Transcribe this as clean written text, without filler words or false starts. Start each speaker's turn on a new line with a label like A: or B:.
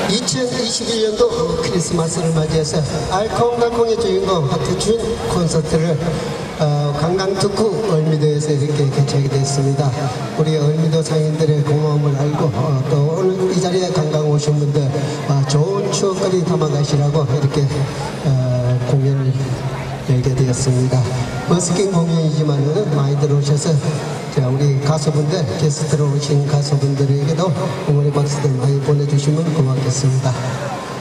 A: 2021년도 크리스마스를 맞이해서 알콩달콩의 주인공 하태준 콘서트를 관광특구 얼미도에서 이렇게 개최하게 됐습니다. 우리 얼미도 상인들의 고마움을 알고 또 오늘 이 자리에 관광 오신 분들 좋은 추억거리 담아가시라고 이렇게 공연을 열게 되었습니다. 버스킹 공연이지만은 많이들 오셔서 우리 가수분들, 게스트로 오신 가수분들에게도 응원의 박수들 많이 보내주시면 고맙겠습니다.